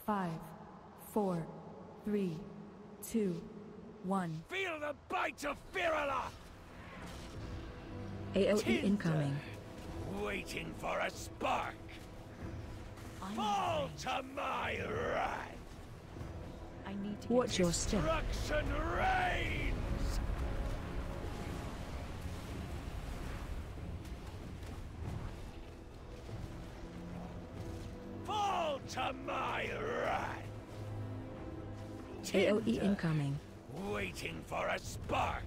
5, 4, 3, 2, 1. Feel the bite of Firaloth! AoE incoming. Waiting for a spark. Fall to my wrath. I need to Watch your step. Destruction reigns. Fall to my wrath. AoE incoming. Waiting for a spark.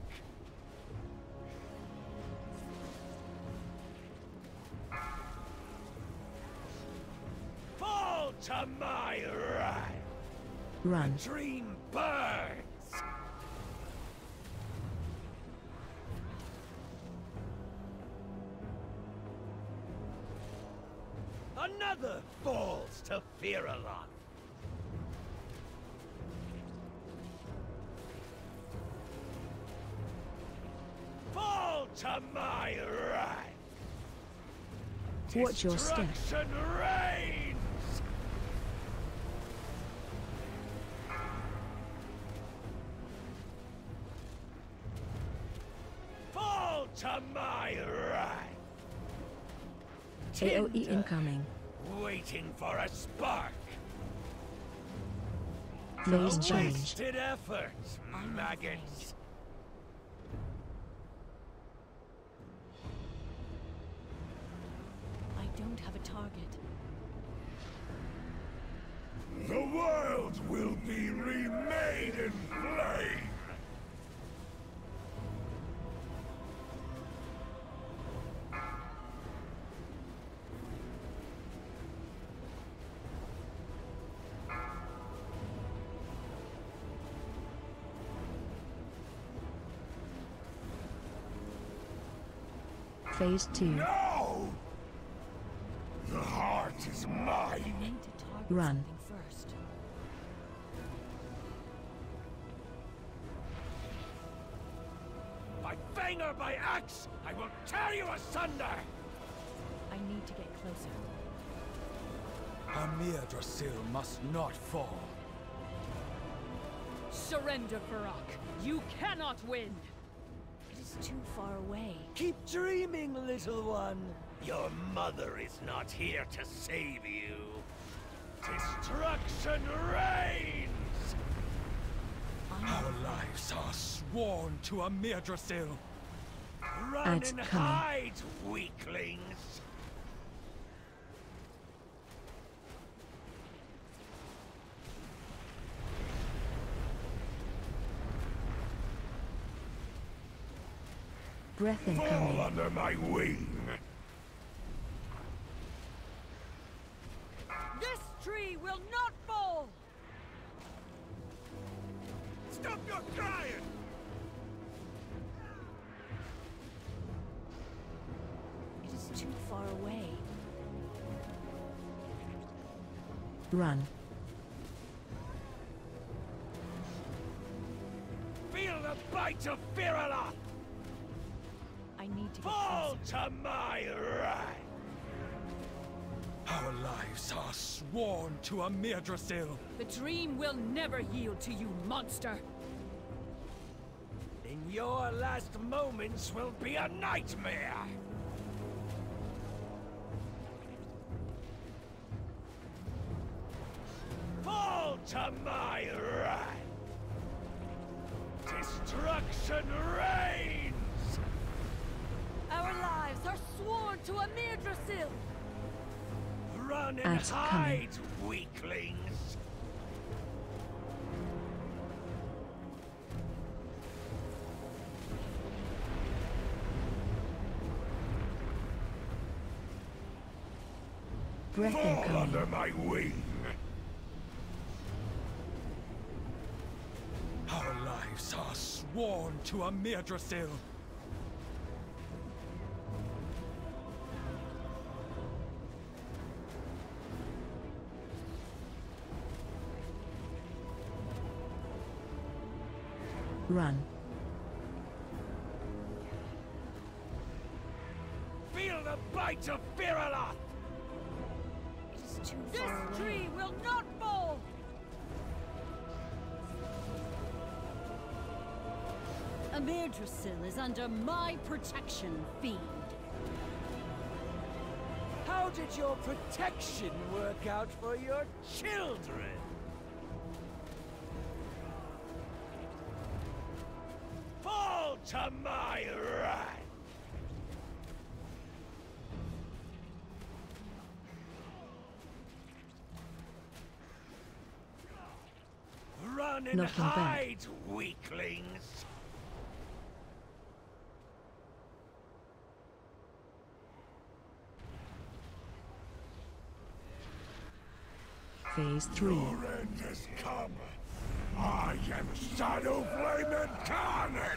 Fall to my wrath. Run. Dream burns. Another falls to Firaloth. Fall to my wrath. Watch your step. Destruction reigns. Fall to my wrath. AoE Tinder, incoming. waiting for a spark. Phase A change. wasted effort, maggots. I don't have a target. The world will be remade in flame. Phase 2. No! The heart is I mine. need to target Run. something first. By fang or by axe, I will tear you asunder! I need to get closer. Amir Drasil must not fall. Surrender, Farak. You cannot win. It is too far away. Keep dreaming, little one. Your mother is not here to save you. Destruction reigns! Our lives are sworn to Amir Drasil. Run Ads and coming. hide, weaklings! Breath Fall incoming. under my wing! This tree will not fall. Stop your crying! It is too far away. Run. Feel the bite of Firaloth! I need to get Fall closer. to my wrath! Our lives are sworn to Amir Drasil. The dream will never yield to you, monster. In your last moments will be a nightmare! Fall to my wrath! Destruction reigns! Our lives are sworn to Amir Drasil. Run and Ads hide, weaklings! Breath Fall incoming. under my wing! Our lives are sworn to Amir Drasil. Run. Feel the bite of Firaloth! It is too This far away. tree will not fall. Amirdrasil is under my protection, fiend. How did your protection work out for your children? Fall to my wrath! Run and Knocking back. hide, weaklings! Phase 3. Your end has come. I am Shadowflame Incarnate!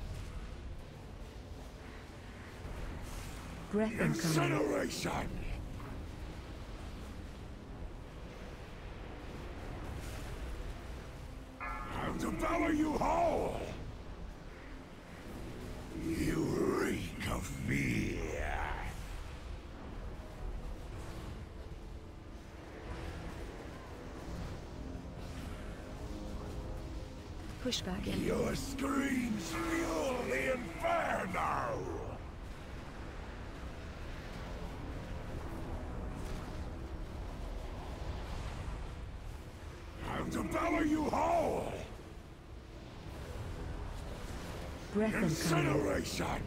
Breath incoming. Incineration! I'll devour you whole! You reek of fear! Pushback in. Your screams fuel the inferno! I'll devour you whole! Breath incoming. Incineration!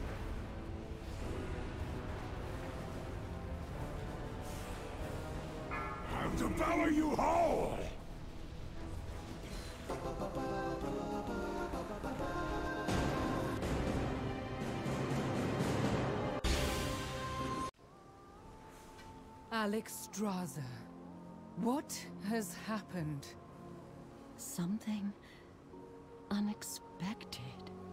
I'll devour you whole! Alexstrasza, what has happened? Something unexpected.